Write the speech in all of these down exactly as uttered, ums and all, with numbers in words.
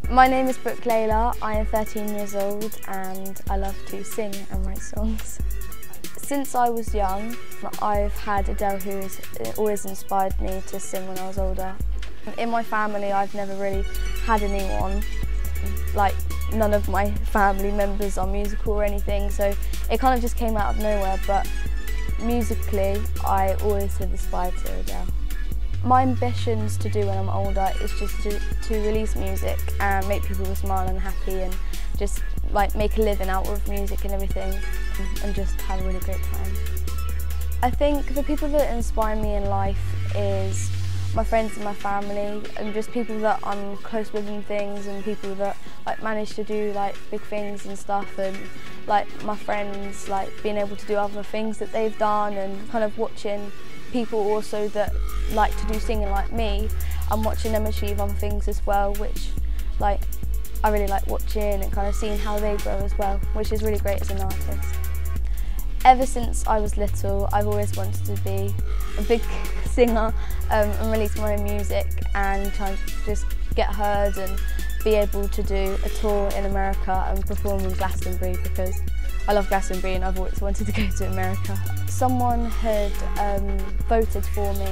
My name is Brooke Layla. I am thirteen years old and I love to sing and write songs. Since I was young, I've had Adele who has always inspired me to sing when I was older. In my family, I've never really had anyone, like none of my family members are musical or anything, so it kind of just came out of nowhere, but musically, I always have aspired to Adele. My ambitions to do when I'm older is just to, to release music and make people smile and happy and just like make a living out of music and everything and just have a really great time. I think the people that inspire me in life is my friends and my family and just people that I'm close with and things and people that like manage to do like big things and stuff and like my friends like being able to do other things that they've done and kind of watching people also that like to do singing like me and watching them achieve other things as well, which like I really like watching and kind of seeing how they grow as well, which is really great as an artist. Ever since I was little, I've always wanted to be a big singer um, and release my own music and try and just get heard and be able to do a tour in America and perform in Glastonbury because I love Glastonbury and I've always wanted to go to America. Someone had um, voted for me,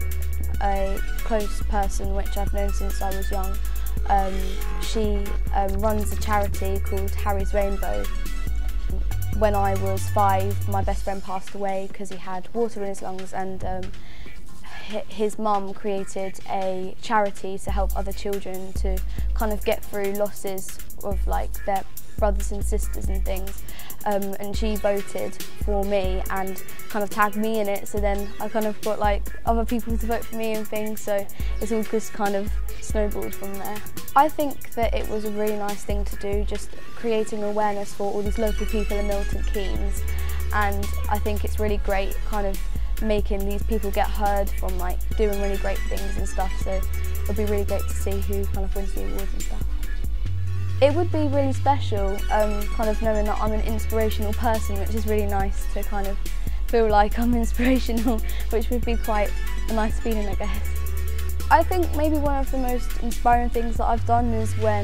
a close person which I've known since I was young. Um, she um, runs a charity called Harry's Rainbow. When I was five, my best friend passed away because he had water in his lungs and um, his mum created a charity to help other children to kind of get through losses of like their brothers and sisters and things. Um, and she voted for me and kind of tagged me in it, so then I kind of got like other people to vote for me and things, so it's all just kind of snowballed from there. I think that it was a really nice thing to do, just creating awareness for all these local people in Milton Keynes, and I think it's really great kind of making these people get heard from like doing really great things and stuff, so it'll be really great to see who kind of wins the awards and stuff. It would be really special, um, kind of knowing that I'm an inspirational person, which is really nice to kind of feel like I'm inspirational, which would be quite a nice feeling, I guess. I think maybe one of the most inspiring things that I've done is when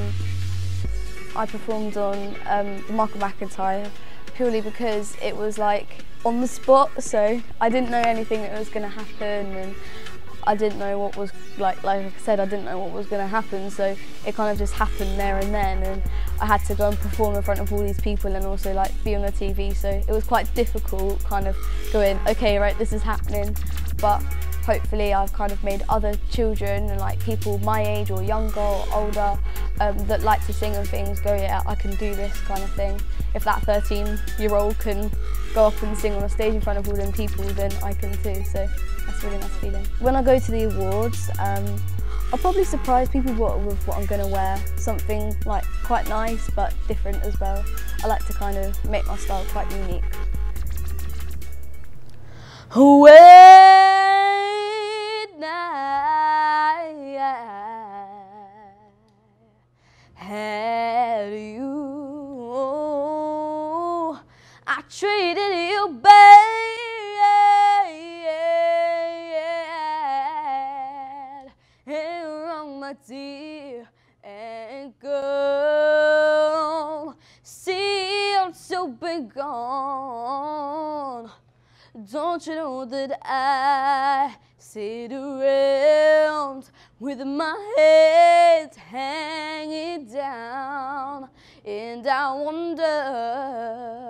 I performed on um, Michael McIntyre, purely because it was like on the spot, so I didn't know anything that was going to happen, and I didn't know what was, like, like I said, I didn't know what was going to happen, so it kind of just happened there and then, and I had to go and perform in front of all these people and also like be on the T V, so it was quite difficult kind of going, okay, right, this is happening, but hopefully I've kind of made other children and like people my age or younger or older um, that like to sing and things go, yeah, I can do this kind of thing. If that thirteen year old can go up and sing on a stage in front of all them people, then I can too, so that's a really nice feeling. When I go to the awards, um, I'll probably surprise people with what I'm going to wear, something like quite nice but different as well. I like to kind of make my style quite unique. When I had you, I treated you bad. My dear and girl, see, I'm so been gone. Don't you know that I sit around with my head hanging down, and I wonder